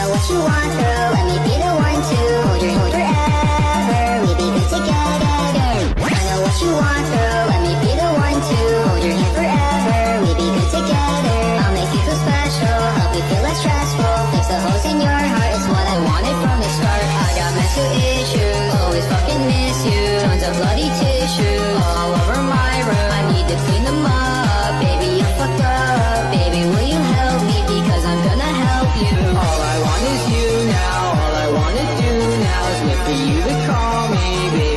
know what you want, girl. Let me be the one to hold your hand forever. We be good together. I know what you want, girl. Let me be the one to hold your hand forever. We be good together. I'll make you feel special, help you feel less stressful. Fix the holes in your heart, it's what I wanted from the start. I got mental issues, always fucking miss you. Tons of bloody tissues all over my room. I need to clean them up, baby, I'm fucked up. Baby, will you help me, because I'm gonna help you. All I want is you now, all I wanna do now is wait for you to call me, baby.